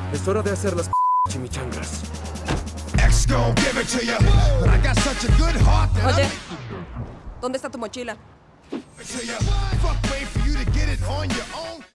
Es hora de hacer las chimichangas. Oye, ¿dónde está tu mochila?